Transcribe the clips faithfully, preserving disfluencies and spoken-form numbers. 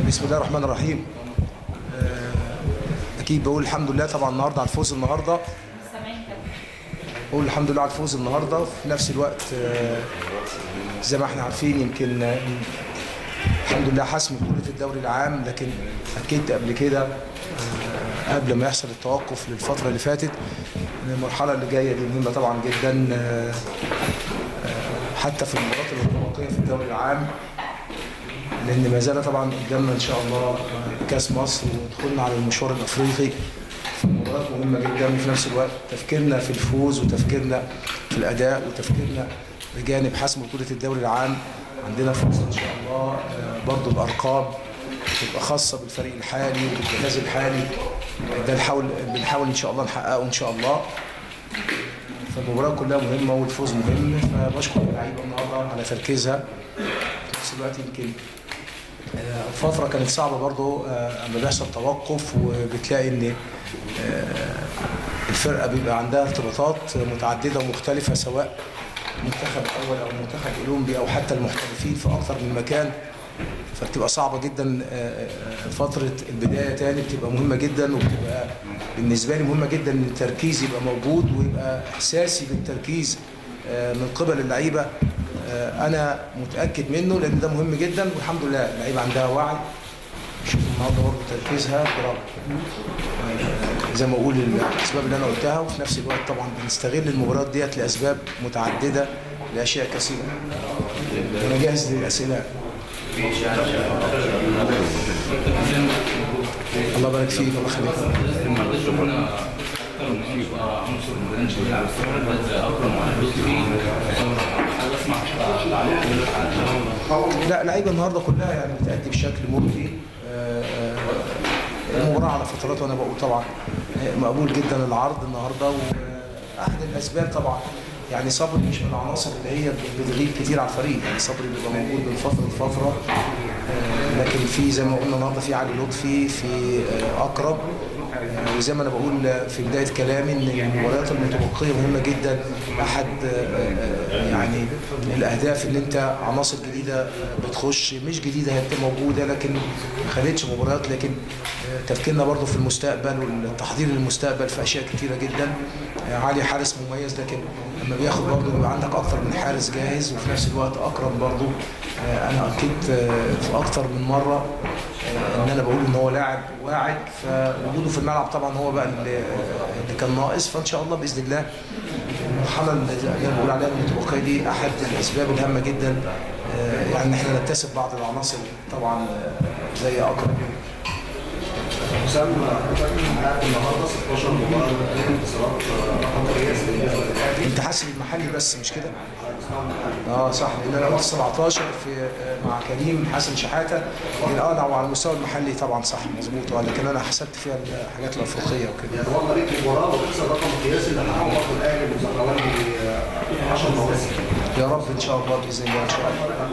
بسم الله الرحمن الرحيم. اكيد بقول الحمد لله طبعا النهارده على الفوز النهارده. بقول الحمد لله على الفوز النهارده. في نفس الوقت زي ما احنا عارفين يمكن الحمد لله حسم بطولة الدوري العام، لكن اكيد قبل كده قبل ما يحصل التوقف للفترة اللي فاتت المرحلة اللي جاية دي مهمة طبعا جدا، حتى في المباريات الانطلاقية في الدوري العام، لأن ما زال طبعا قدامنا إن شاء الله كأس مصر ودخولنا على المشوار الأفريقي. مباريات مهمة جدا، وفي نفس الوقت تفكيرنا في الفوز وتفكيرنا في الأداء وتفكيرنا بجانب حسم بطولة الدوري العام. عندنا فرصة إن شاء الله برضه الأرقام تبقى خاصة بالفريق الحالي والجهاز الحالي، ده نحاول بنحاول إن شاء الله نحققه إن شاء الله. فالمباراة كلها مهمة والفوز مهم، فبشكر اللعيبة النهارده على تركيزها. في نفس الوقت يمكن فترة كانت صعبة برضه اما بيحصل توقف وبتلاقي ان الفرقة بيبقى عندها ارتباطات متعددة ومختلفة، سواء منتخب اول او منتخب اولمبي او حتى المحترفين في اكثر من مكان، فبتبقى صعبة جدا. فترة البداية تاني بتبقى مهمة جدا، وبتبقى بالنسبة لي مهمة جدا ان التركيز يبقى موجود ويبقى احساسي بالتركيز من قبل اللعيبة أنا متأكد منه، لأن ده مهم جدا. والحمد لله اللعيبة عندها وعي. شوف النهارده برضه تركيزها برافو، زي ما أقول الأسباب اللي أنا قلتها، وفي نفس الوقت طبعا بنستغل المباريات ديت لأسباب متعددة لأشياء كثيرة. أنا جاهز للأسئلة. الله يبارك فيك، الله يخليك. لا اللعيبه النهارده كلها يعني بتأدي بشكل مرضي. المباراه على فترات، وانا بقول طبعا مقبول جدا العرض النهارده. واحد الاسباب طبعا يعني صبري مش من العناصر اللي هي بتغيب كتير على الفريق، يعني صبري بيبقى موجود من فتره لفتره، لكن في زي ما قلنا النهارده في علي لطفي، في اكرم. وزي ما انا بقول في بدايه كلامي ان المباريات المتبقيه مهمه جدا. احد يعني الاهداف اللي انت عناصر جديده بتخش، مش جديده هي موجوده لكن ما خدتش مباريات، لكن تفكيرنا برضو في المستقبل والتحضير للمستقبل في اشياء كثيره جدا. علي حارس مميز، لكن لما بياخد برضو بيبقى عندك اكتر من حارس جاهز، وفي نفس الوقت اكرم برضو انا اكيد في اكتر من مره ان انا بقول ان هو لاعب واعد، فوجوده في الملعب طبعا هو بقى اللي كان ناقص. فان شاء الله باذن الله المرحله اللي انا بقول عليها المتبقيه دي احد الاسباب الهامه جدا، يعني احنا نكتسب بعض العناصر طبعا زي اكرم. حسام معاك النهارده ستاشر مباراه انتصارات رقم قياسي. انت حاسب المحلي بس مش كده؟ اه صح، لان انا قلت سبعتاشر في مع كريم حسن شحاته. اه لو على المستوى المحلي طبعا صح مظبوط، لكن انا حسبت فيها الحاجات الافريقيه وكده. يعني والله ليك مباراه وتكسر رقم قياسي اللي حققه برضه الاهلي والزهراوي عشر مواسم. يا رب ان شاء الله باذن الله ان شاء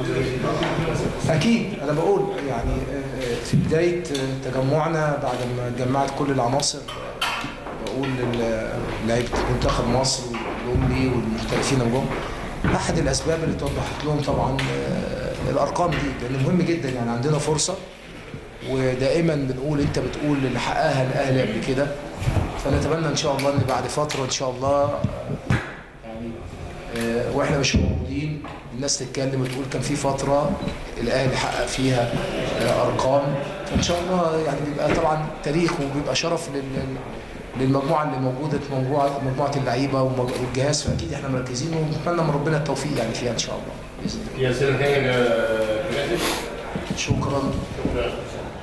الله. اكيد انا بقول يعني في بدايه تجمعنا بعد ما جمعت كل العناصر، بقول لعيبه منتخب مصر والاولمبي والمحترفين الجم، احد الاسباب اللي توضحت لهم طبعا الارقام دي، لان مهم جدا. يعني عندنا فرصه، ودائما بنقول انت بتقول اللي حققها الاهلي قبل كده، فنتمنى ان شاء الله ان بعد فتره ان شاء الله يعني واحنا مش موجودين الناس تتكلم وتقول كان في فتره الاهلي حقق فيها ارقام. فان شاء الله يعني بيبقى طبعا تاريخ وبيبقى شرف لل للمجموعه اللي موجوده، مجموعه مجموعه اللعيبه والجهاز، فاكيد احنا مركزين ونتمنى من ربنا التوفيق يعني فيها ان شاء الله باذن الله. يا سيدي شكرا.